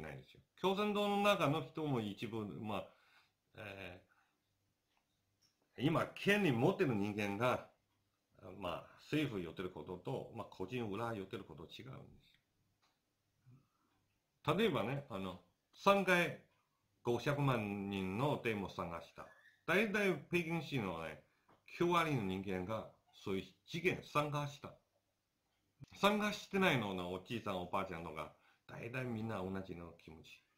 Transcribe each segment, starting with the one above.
ないですよ。共産党の中の人も一部、今、権利持ってる人間が、政府を言ってることと、個人裏言ってること違うんですよ。例えばね、3回500万人のデモ参加した。大体北京市のね、9割の人間がそういう事件参加した。参加してないののおじいさんおばあちゃんとか、大体みんな同じの気持ち。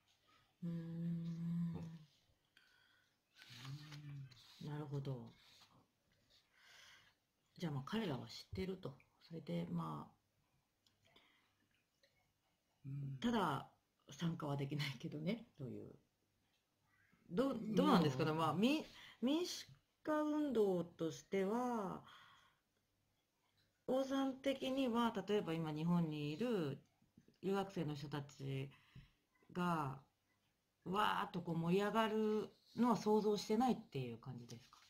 なるほど。じゃあ彼らは知ってると。それでただ参加はできないけどねという。どうなんですかね。民主化運動としては、王さん的には例えば今日本にいる留学生の人たちがわーっと盛り上がるのは想像してないっていう感じですか？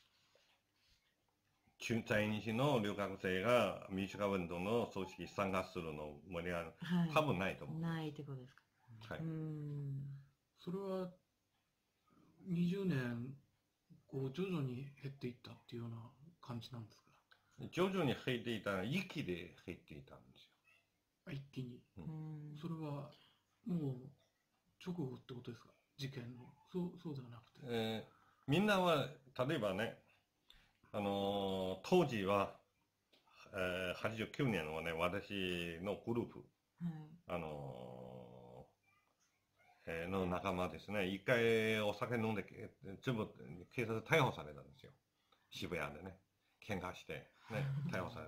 在日の留学生が民主化運動の組織参加するの盛り上がる、多分ないと思う。 ないってことですか？ はい。 それは20年徐々に減っていったっていうような感じなんですか？ 徐々に減っていた、一気で減っていたんですよ。 一気に。それはもう直後ってことですか？事件の。そうではなくて。 みんなは、例えばね、当時は、89年はね、私のグループ、の仲間ですね、一回お酒飲んで、全部警察逮捕されたんですよ。渋谷でね、喧嘩して、ね、逮捕され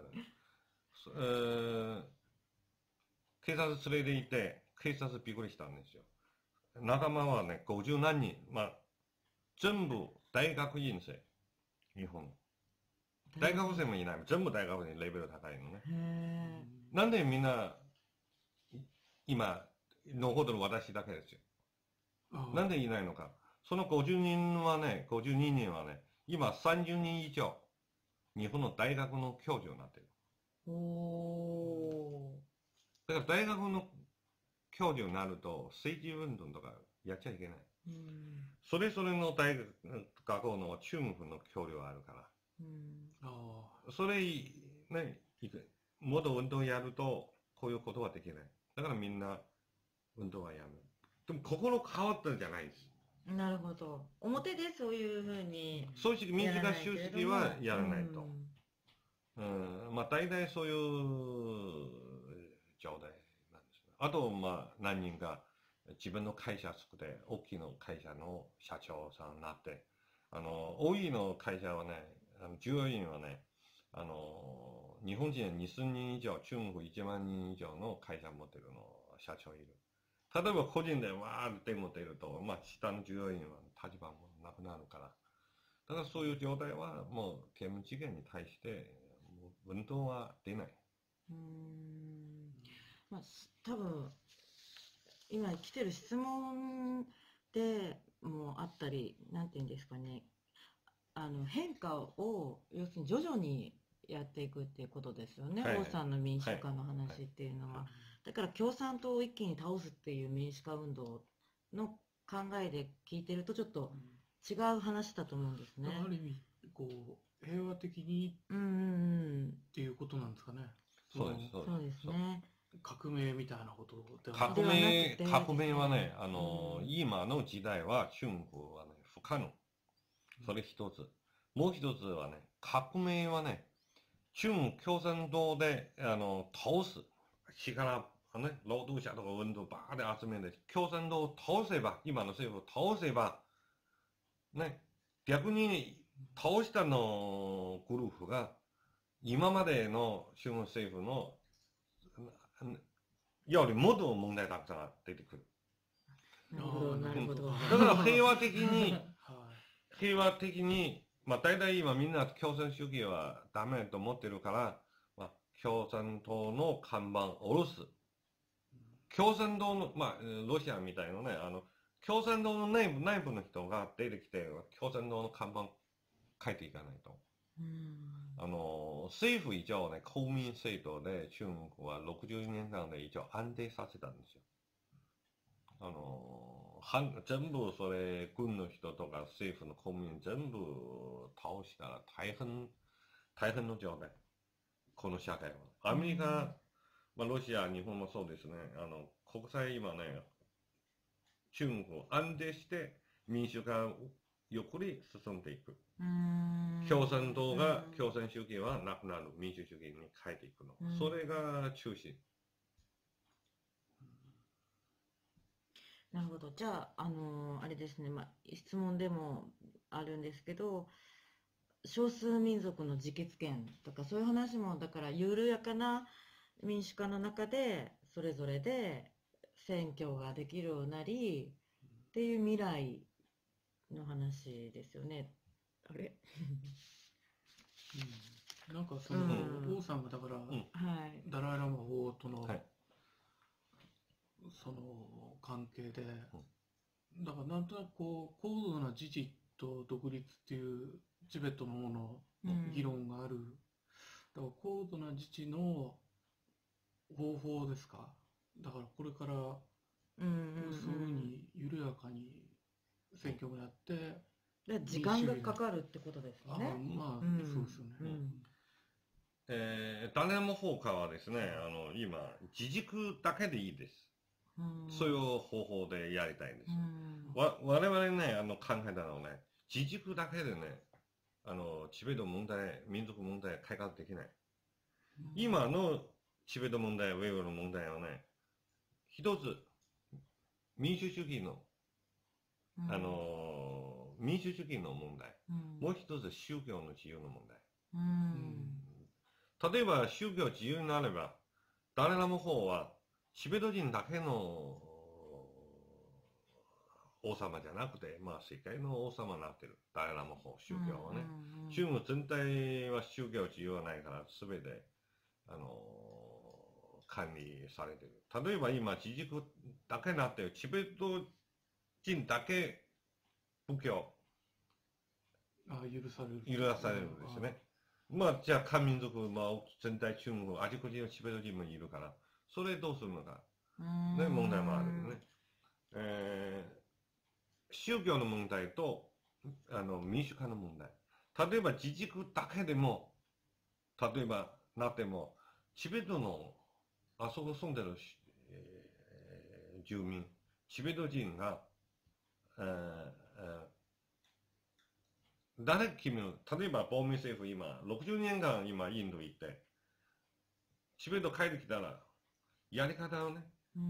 た。警察連れて行って、警察びっくりしたんですよ。仲間はね、50何人、全部大学院生、日本。大学生もいない。全部大学生レベル高いのね。なんでみんな、今、残ってる私だけですよ。なんでいないのか。その50人はね、52人はね、今30人以上、日本の大学の教授になってる。だから大学の教授になると、政治運動とかやっちゃいけない。それぞれの大学の中国の教授があるから。それね、もっと運動やると、こういうことはできない。だからみんな運動はやめる。でも心変わったんじゃないです。 なるほど。表でそういうふうに組織、民主化組織はやらないと。大体そういう状態なんです。あと、何人か自分の会社作って、大きな会社の社長さんになって、多いの会社はね、従業員はね、日本人2000人以上、中国1万人以上の会社持ってるの社長いる。例えば個人でわーってデモ出ると、下の従業員は立場もなくなるから。だからそういう状態はもう刑務事件に対して運動は出ない。 多分今来てる質問でもあったり、なんていうんですかね、変化を要するに徐々にやっていくっていうことですよね。王さんの民主化の話っていうのは。だから共産党を一気に倒すっていう民主化運動の考えで聞いてるとちょっと違う話だと思うんですね。 ある意味平和的にっていうことなんですかね。 そうですね。 革命みたいなことでは革命はね、今の時代は中国はね、不可能。それ一つ。もう一つはね、革命はね、中国共産党で倒す力、労働者とか運動ばーで集めて、共産党を倒せば、今の政府を倒せば、ね、逆に倒したのグループが、今までの中国政府のよりもっと問題たくさん出てくる。 なるほど。 だから平和的に、大体今みんな共産主義はダメと思ってるから、共産党の看板を下ろす。共産党の、ロシアみたいなね、共産党の内部の人が出てきて、共産党の看板書いていかないと。政府以上ね、公民政党で中国は60年間で一応安定させたんですよ。 全部それ、軍の人とか政府の公務員全部倒したら大変の状態。この社会は。アメリカ、まあ、ロシア、日本もそうですね。国際今ね、中国を安定して民主化をゆっくり進んでいく。共産党が、共産主義はなくなる。民主主義に変えていくの。それが中心。 なるほど。じゃあ、あれですね、まあ、質問でもあるんですけど、少数民族の自決権とか、そういう話も、だから緩やかな民主化の中で、それぞれで選挙ができるようになり、っていう未来の話ですよね。あれなんかその、王さんがだから、 はい。 ダライ・ラマ法との、 はい。 その関係で、だからなんとなくこう高度な自治と独立っていうチベットの方の議論がある。だから高度な自治の方法ですか。だからこれからそういうふうに緩やかに選挙をやって、 で時間がかかるってことですよね。 まあ、そうですよね。 ダレモ法科はですね、今、自軸だけでいいです。そういう方法でやりたいんです。我々ね、考えたのはね、自軸だけでね、チベット問題、民族問題改革できない。今のチベット問題、ウェイゴの問題はね、一つ、民主主義の、民主主義の問題。もう一つ、宗教の自由の問題。例えば、宗教自由になれば、ダレラモ法は、チベット人だけの王様じゃなくて、まあ世界の王様になってる。ダレラモ法、宗教はね。中国全体は宗教自由はないから、すべて、管理されてる。例えば今、自軸だけになってる。チベット人だけ仏教。 許される。 許されるんですね。まあ、じゃあ、漢民族、まあ、全体中国、あちこちのチベット人もいるから、それどうするのか。ね、問題もあるよね。宗教の問題と、民主化の問題。例えば、自軸だけでも、例えば、なっても、チベットの、あそこ住んでる、住民、チベット人が、誰決める？例えば、亡命政府今、60年間今、インド行って、チベット帰ってきたら、やり方をね、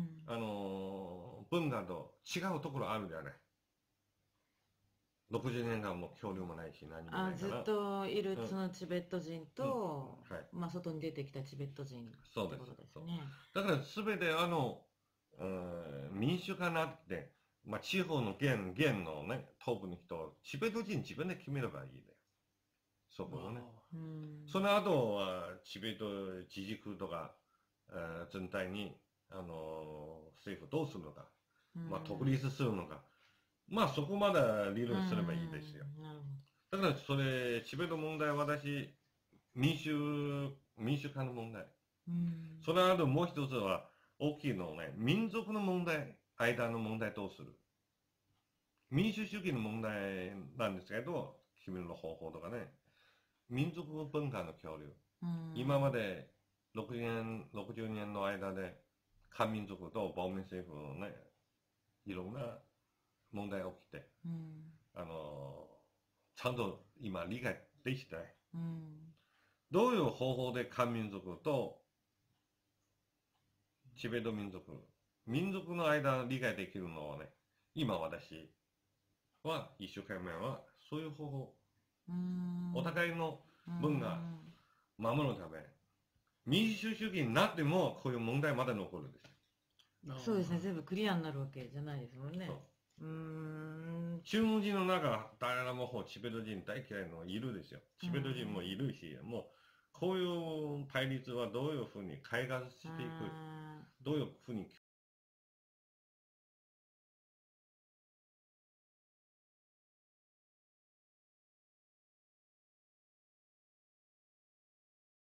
文化と違うところあるじゃない。60年間も交流もないし、何もないから。 ずっといるそのチベット人と、まあ外に出てきたチベット人ってことですね。 だから全て民主化になって、まあ地方の県のね、東部の人、チベット人自分で決めればいいんだよ。そこをね。その後はチベット自治区とか、全体に、政府どうするのか。まあ独立するのか。まあそこまで理論すればいいですよ。だからそれ、チベット問題は私、民主化の問題。その後もう一つは大きいのね、民族の問題、間の問題どうする。民主主義の問題なんですけど、決める方法とかね、民族文化の交流。今まで60年の間で、漢民族と亡命政府のね、いろんな問題が起きて、ちゃんと今理解できてない。どういう方法で漢民族とチベット民族の間理解できるのはね、今私は一生懸命はそういう方法、お互いの文化守るため、民主主義になってもこういう問題まだ残るんですよ。 そうですね、全部クリアになるわけじゃないですもんね。 中国人の中、誰らもチベット人大嫌いのいるですよ。チベット人もいるし、もうこういう対立はどういうふうに改革していく、どういうふうに